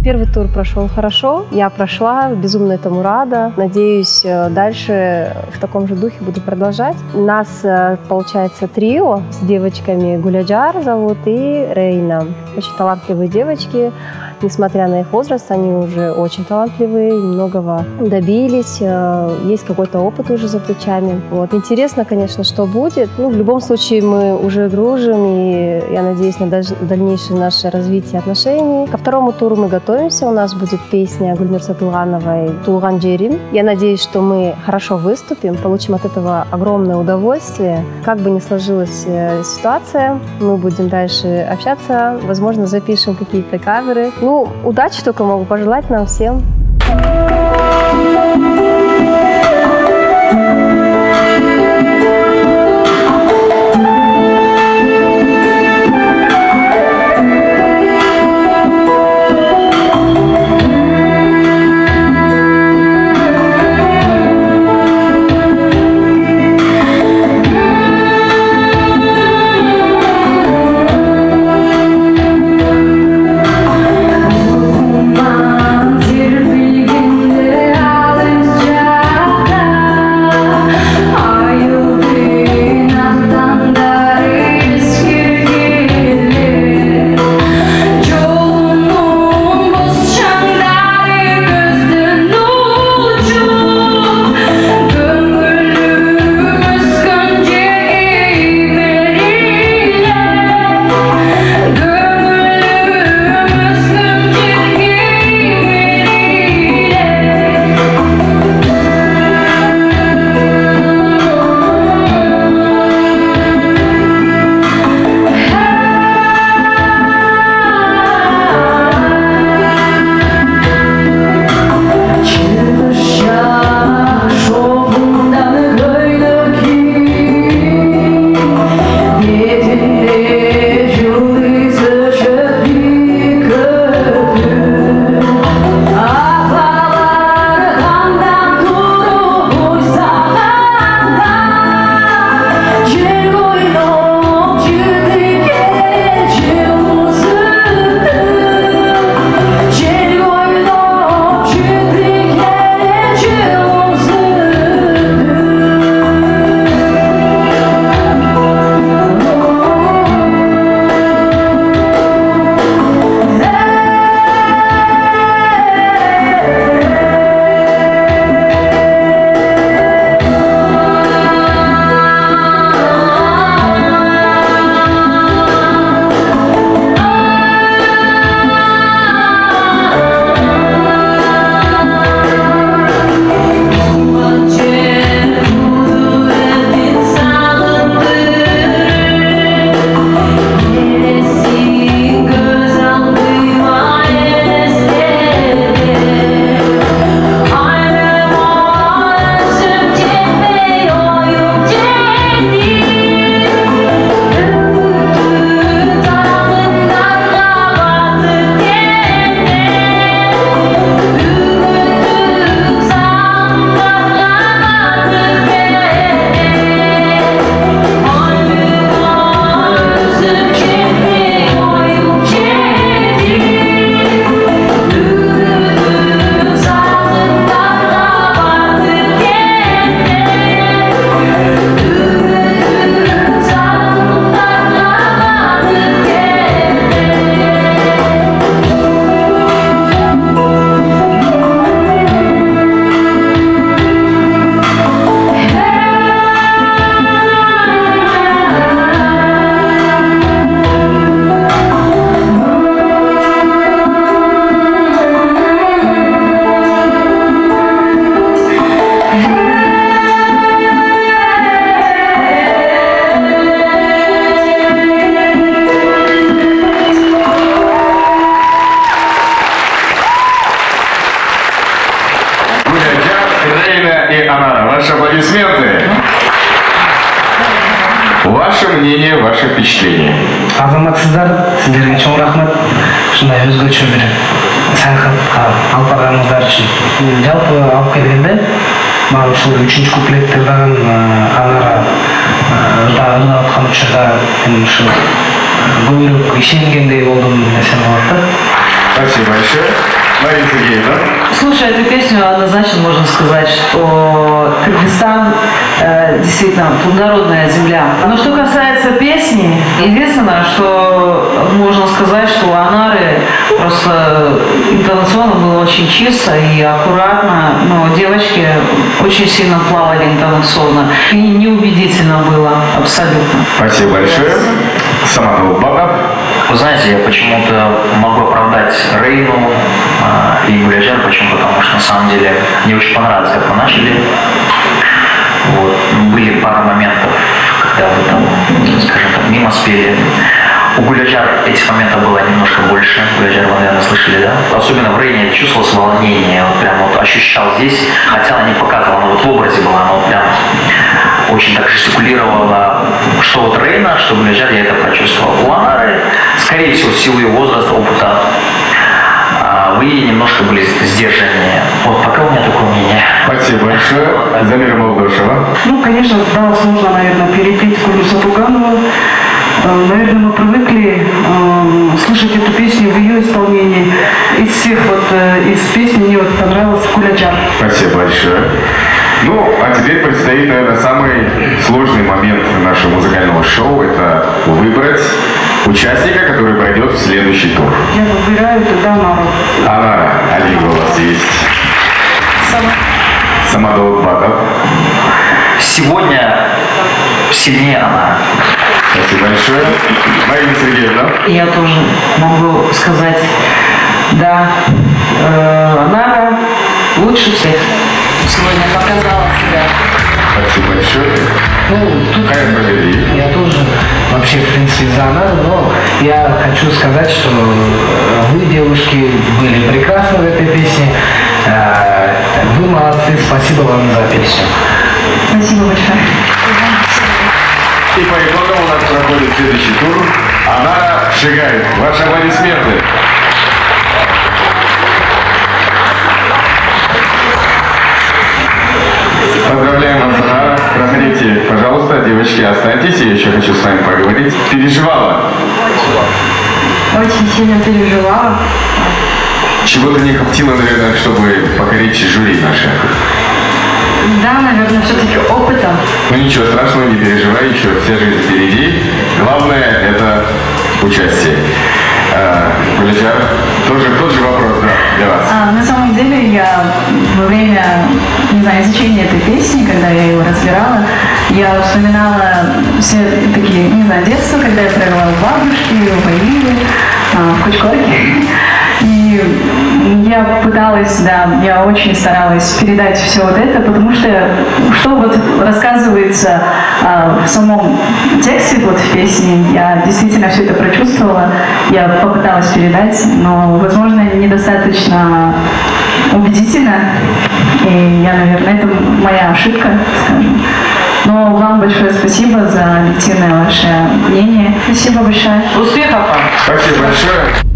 Первый тур прошел хорошо, я прошла, безумно этому рада. Надеюсь, дальше в таком же духе буду продолжать. У нас получается трио с девочками, Гуляджар зовут и Рейна. Очень талантливые девочки. Несмотря на их возраст, они уже очень талантливые, многого добились, есть какой-то опыт уже за плечами. Вот. Интересно, конечно, что будет. В любом случае мы уже дружим, и я надеюсь на дальнейшее наше развитие отношений. Ко второму туру мы готовимся, у нас будет песня Гульмир Сатылгановой «Тулган Джерим». Я надеюсь, что мы хорошо выступим, получим от этого огромное удовольствие. Как бы ни сложилась ситуация, мы будем дальше общаться, возможно, запишем какие-то каверы. Удачи только могу пожелать нам всем. Ваши аплодисменты. Ваше мнение, ваше впечатление. Азаматсыздар, сіздерге чоң рахмат. Шындай өзгөчө бир саяхатка алып барганыңыздар үчүн. Жалпы алып келгенде, мага ушул 3-чү куплетти ырдаган Анара ырдап аткан учурда мен ушу көбүрөөк ишенгендей болдум десем болот да. Спасибо большое. Марина Сергеевна. Слушая эту песню, однозначно можно сказать, что Кыргызстан действительно плодородная земля. Но что касается песни, единственное, что можно сказать, что у Анары просто интонационно было очень чисто и аккуратно, но девочки очень сильно плавали интонационно. И неубедительно было абсолютно. Спасибо большое. Самат Албаков. Вы знаете, я почему-то могу оправдать Рейну и Гуляджар, почему? Потому что на самом деле мне очень понравилось, как вы начали. Вот. Были пара моментов, когда вы там, скажем так, мимо спели. У Гуляджар этих моментов было немножко больше. Гуляджар, вы, наверное, слышали, да? Особенно в Рейне чувствовалось волнение, вот прям вот ощущал здесь, хотя она не показывала, но вот в образе была, она вот прям очень так жестикулировала, что вот Рейна, что Гуляджар, я это прочувствовал. У Анары, скорее всего, в силу ее возраста, опыта, вы немножко были сдержаннее. Вот пока у меня такое мнение. Спасибо большое. Замира Молдошева. Ну, конечно, да, сложно, наверное, перепеть Колю Сатуганову. Наверное, мы привыкли слышать эту песню в ее исполнении. Из всех вот, из песни мне вот понравился Гуляджар. Спасибо большое. Ну, а теперь предстоит, наверное, самый сложный момент нашего музыкального шоу. Это выбрать участника, который пройдет в следующий тур. Я выбираю тогда Анару. Анара, один голос есть. Самат Албаков. Сегодня сильнее она. Спасибо большое. Марина Сергеевна. Я тоже могу сказать, да, Анара лучше всех сегодня показала себя. Спасибо большое. Ну, тут Хайр Багади. я тоже вообще, в принципе, за Анару, но я хочу сказать, что вы, девушки, были прекрасны в этой песне. Вы молодцы, спасибо вам за песню. Спасибо большое. И по итогам у нас проходит следующий тур. Анара Шигаев. Ваши аплодисменты. Поздравляем вас, Анара. Проходите, пожалуйста, девочки, останьтесь. Я еще хочу с вами поговорить. Переживала? Очень сильно переживала. Чего-то не хватило, наверное, чтобы покорить жюри наше. Да, наверное, все-таки опыта. Ну ничего страшного, не переживай, еще вся жизнь впереди. Главное – это участие. Гуляджар, тоже тот же вопрос, да, для вас. На самом деле я во время, не знаю, изучения этой песни, когда я ее разбирала, я вспоминала все такие, не знаю, детство, когда я провела у бабушки, у Ваилы, в Кучкорке. И я пыталась, да, я очень старалась передать все вот это, потому что вот рассказывается в самом тексте, вот в песне, я действительно все это прочувствовала, я попыталась передать, но, возможно, недостаточно убедительно, и я, наверное, это моя ошибка, скажем. Но вам большое спасибо за объективное ваше мнение. Спасибо большое. Успехов вам! Спасибо большое.